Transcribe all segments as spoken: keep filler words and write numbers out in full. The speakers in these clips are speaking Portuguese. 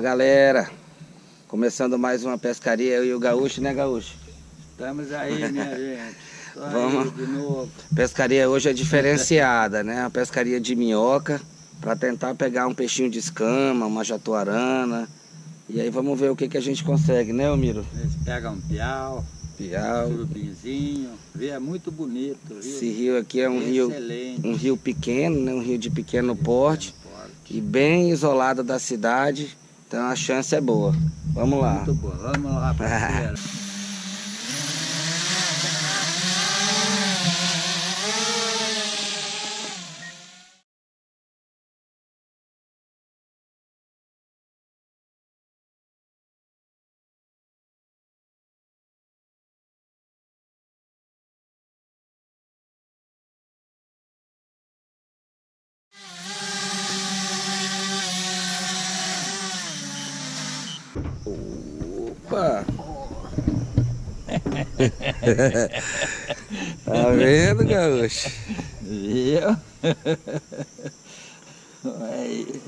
galera, começando mais uma pescaria, eu e o Gaúcho, né Gaúcho? Estamos aí, minha gente. Só Vamos. aí de novo. Pescaria hoje é diferenciada, né? A pescaria de minhoca, para tentar pegar um peixinho de escama, uma jatuarana. E aí vamos ver o que, que a gente consegue, né, Miro? Eles pegam um piau, Piau. surubinzinho. Rio é muito bonito. Rio Esse rio aqui é um rio, excelente. um rio pequeno, né? Um rio de pequeno Rio porte. pequeno porte. E bem isolado da cidade, então a chance é boa. Vamos lá. Muito boa. Vamos lá, parceiro. Opa! Tá vendo, Gaúcho? Viu? Aí.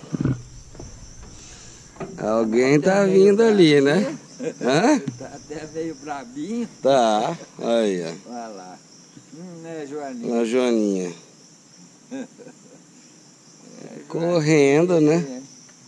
Alguém tá vindo ali, né? Hã? Tá até meio brabinho. Tá, aí, ó. Olha lá. Hum, né, Joaninha? Na Joaninha. Correndo, né?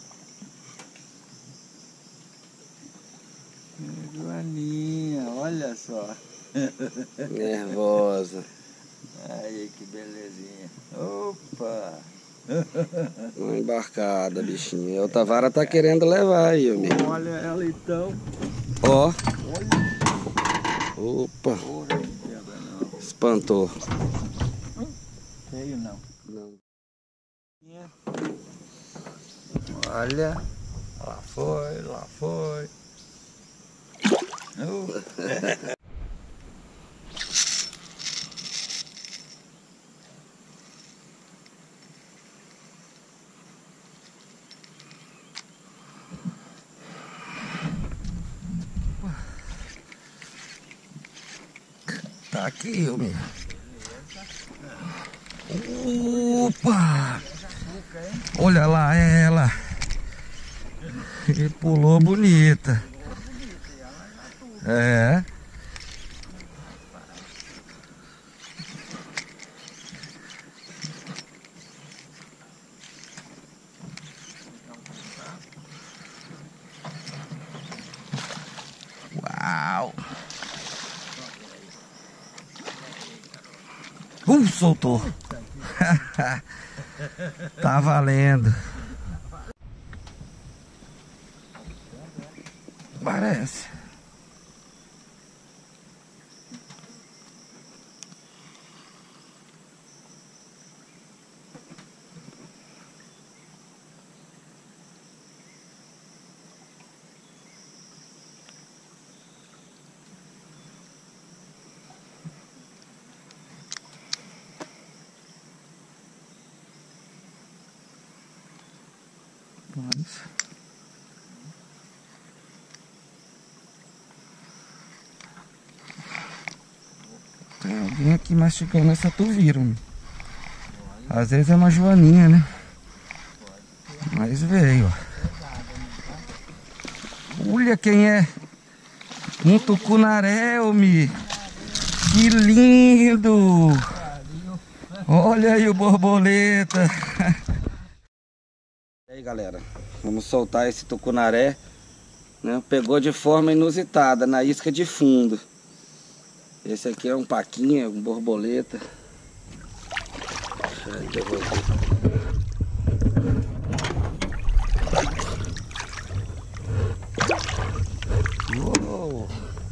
Joaninha, olha só. Nervosa. Aí, que belezinha. Opa! Uma embarcada, bichinho. E a outra vara tá querendo levar aí, meu amigo. Olha ela então. Ó. Olha. Opa. Porra, não quebra não. Espantou. Feio não. Não. Olha. Lá foi, lá foi. Uh. Tá aqui, ô meu. Opa! Olha lá ela. Ele pulou bonita. É. Uau! Uh, soltou. Tá valendo. Parece. Nossa. Tem alguém aqui mastigando essa tuvira. Às vezes é uma joaninha, né? Mas veio, ó. Olha quem é. Um tucunaré, homem. Que lindo. Olha aí o borboleta. E aí, galera, vamos soltar esse tucunaré, né? Pegou de forma inusitada, na isca de fundo. Esse aqui é um paquinha, um borboleta. Deixa eu devolver. Uou!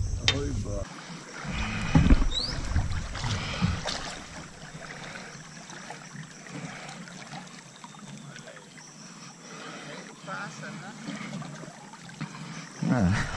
Ah.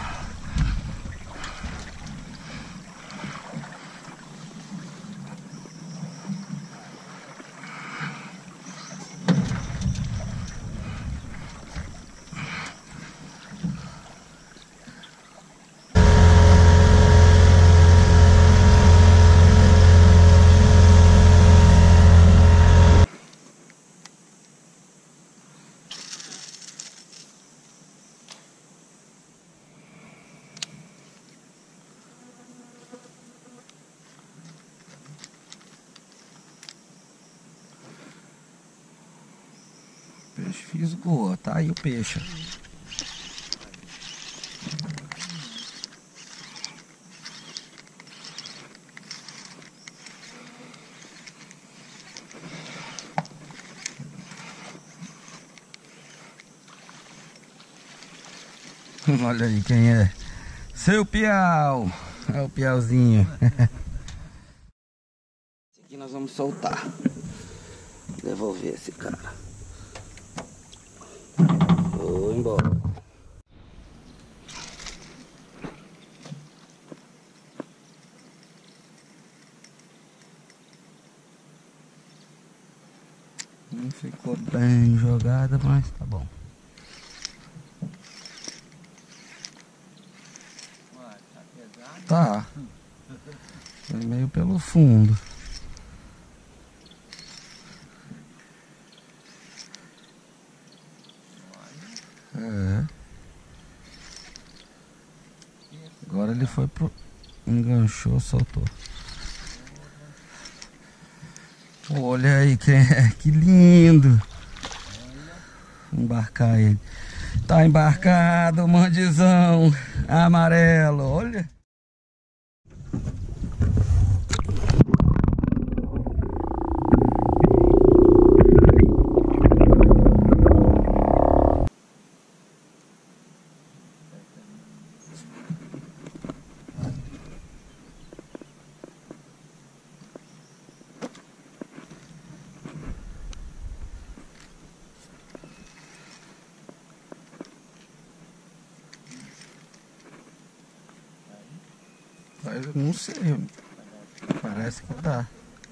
Fisgou, tá aí o peixe. Olha aí quem é. Seu Piau. É o Piauzinho. Esse aqui nós vamos soltar. Devolver esse cara. Vou embora. Não ficou bem jogada, mas tá bom. Tá. Foi meio pelo fundo. É. Agora ele foi pro... enganchou, soltou. Olha aí quem é, que lindo. Vou embarcar ele. Tá embarcado o mandizão amarelo, olha. Mas eu não sei, parece que dá.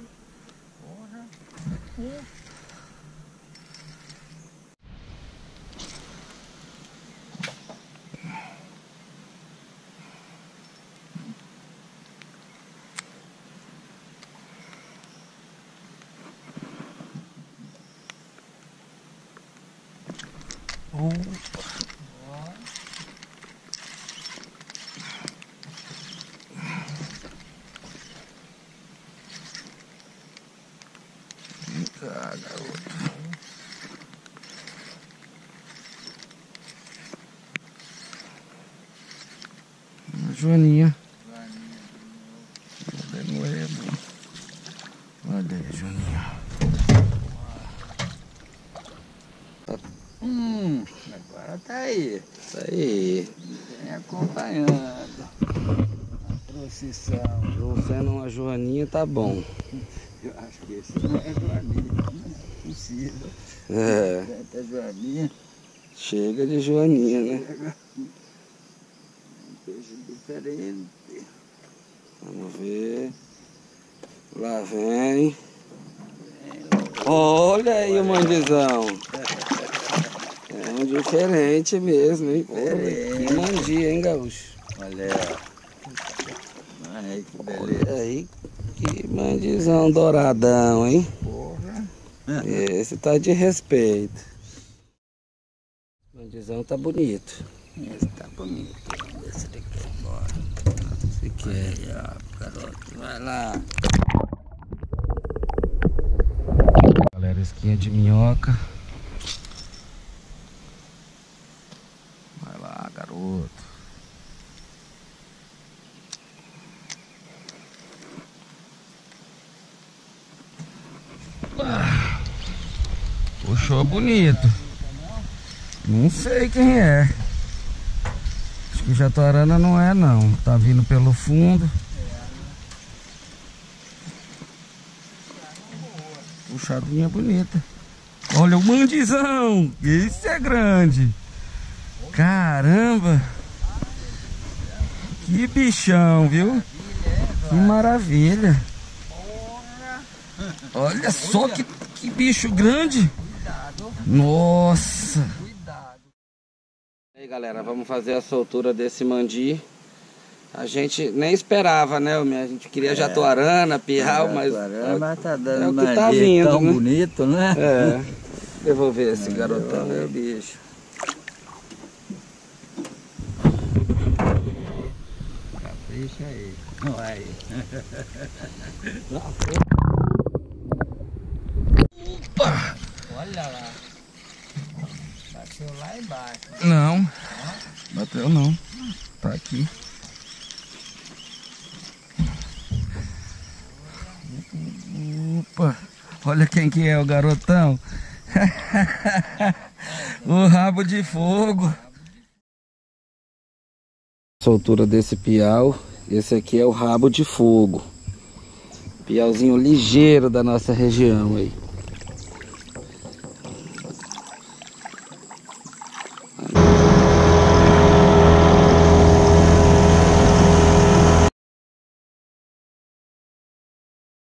Opa. Tá, garoto. Uma joaninha. Olha aí, joaninha. Hum, agora tá aí. Isso aí. Vem acompanhando a procissão. Eu sendo uma joaninha, tá bom. Eu acho que esse não é joaninha, não é possível. É. Tanta joaninha. Chega de joaninha, né? Chega. Um peixe diferente. Vamos ver. Lá vem. Olha aí o mandizão. É um diferente mesmo, hein? Diferente. Que mandi, hein, gaúcho? Olha aí, que beleza. Olha aí, que mandizão douradão, hein? Porra. Esse tá de respeito. O mandizão tá bonito. Esse tá bonito. Vamos ver se ele quer ir embora. Se quer. Aí, ó, garoto, vai lá. Galera, isquinha de minhoca. Vai lá, garoto. Ah, puxou bonito. Não sei quem é. Acho que jatuarana não é não. Tá vindo pelo fundo. Puxadinha bonita. Olha o mandizão. Esse é grande. Caramba. Que bichão, viu? Que maravilha. Olha só que, que bicho grande. Nossa. E aí, galera, vamos fazer a soltura desse mandi. A gente nem esperava, né? A gente queria jatuarana, pirral, é, mas, é, mas tá dando é o que mandi, tá vindo, tão né? bonito, né? É. Devolver esse garotão, meu bicho. Capricha aí. Vai. Opa! Olha lá. Bateu lá embaixo. Não, bateu não. Tá aqui. Opa, olha quem que é o garotão. O rabo de fogo. Soltura desse piau. Esse aqui é o rabo de fogo. Piauzinho ligeiro da nossa região aí.